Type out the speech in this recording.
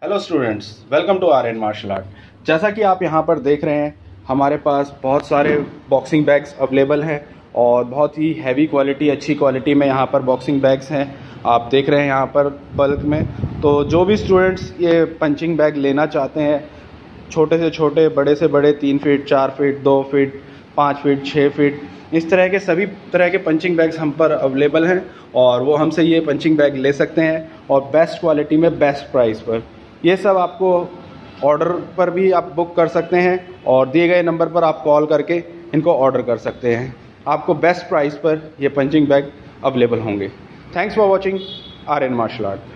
Hello students, welcome to R N martial art. जैसा कि आप यहाँ पर देख रहे हैं, हमारे पास बहुत सारे बॉक्सिंग बैग्स अवेलेबल हैं और बहुत ही हैवी क्वालिटी, अच्छी क्वालिटी में यहाँ पर बॉक्सिंग बैग्स हैं। आप देख रहे हैं यहाँ पर बल्क में। तो जो भी स्टूडेंट्स ये पंचिंग बैग लेना चाहते हैं, छोटे से छोटे, बड़े से बड़े, 3 feet, 4 feet, 2 feet, 5 feet, 6 feet, इस तरह के सभी तरह के पंचिंग बैग्स हम पर अवेलेबल हैं और वो हमसे ये पंचिंग बैग ले सकते हैं और बेस्ट क्वालिटी में, बेस्ट प्राइस पर। ये सब आपको ऑर्डर पर भी आप बुक कर सकते हैं और दिए गए नंबर पर आप कॉल करके इनको ऑर्डर कर सकते हैं। आपको बेस्ट प्राइस पर ये पंचिंग बैग अवेलेबल होंगे। Thanks for watching R N martial art.